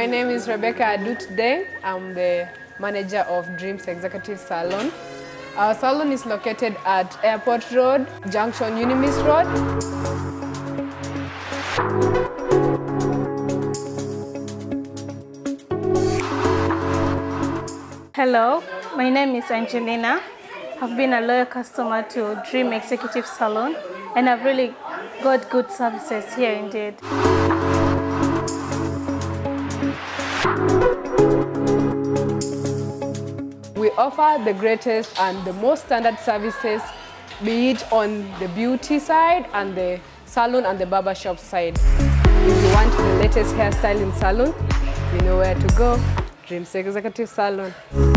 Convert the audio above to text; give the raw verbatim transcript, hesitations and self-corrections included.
My name is Rebecca Adu today. I'm the manager of Dreams Executive Salon. Our salon is located at Airport Road, Junction Unimis Road. Hello, my name is Angelina. I've been a loyal customer to Dream Executive Salon and I've really got good services here indeed. We offer the greatest and the most standard services, be it on the beauty side and the salon and the barbershop side. If you want the latest hairstyle in salon, you know where to go. Dreams Executive Salon.